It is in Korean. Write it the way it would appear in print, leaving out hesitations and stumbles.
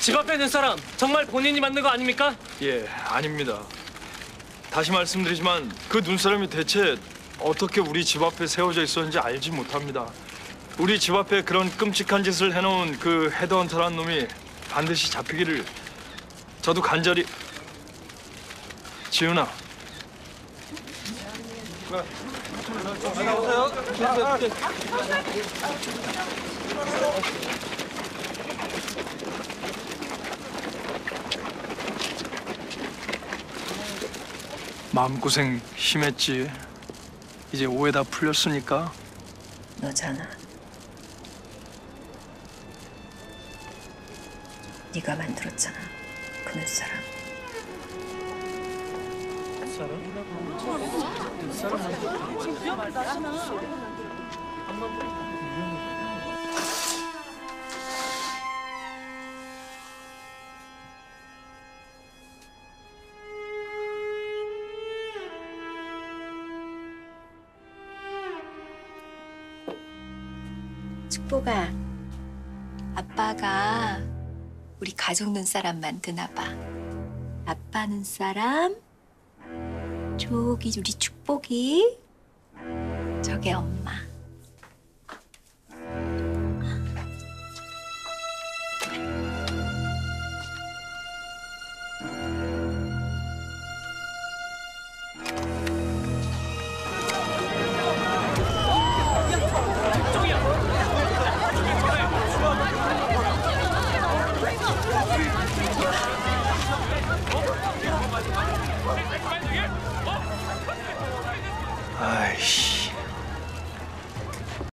집 앞에 있는 사람 정말 본인이 만든 거 아닙니까? 예, 아닙니다. 다시 말씀드리지만 그 눈사람이 대체 어떻게 우리 집 앞에 세워져 있었는지 알지 못합니다. 우리 집 앞에 그런 끔찍한 짓을 해놓은 그 헤드헌터란 놈이 반드시 잡히기를 저도 간절히... 지훈아. 마음고생 심했지. 이제 오해 다 풀렸으니까. 너잖아. 네가 만들었잖아. 그 눈사람. 축복아, 아빠가 우리 가족 눈사람 만드나 봐. 아빠 눈사람, 저기 우리 축복이, 저게 엄마.